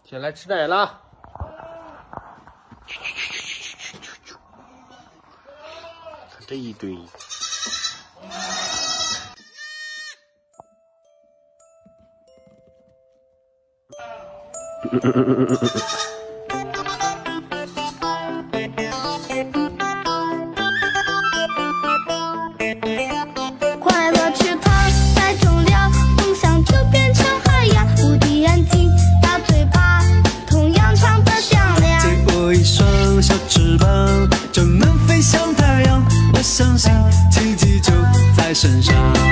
起来吃奶了。看这一堆。 快乐池塘太重了，梦想就变成海洋。无敌眼睛，大嘴巴，同样唱得响亮。 借我一双小翅膀，就能飞向太阳。我相信奇迹就在身上。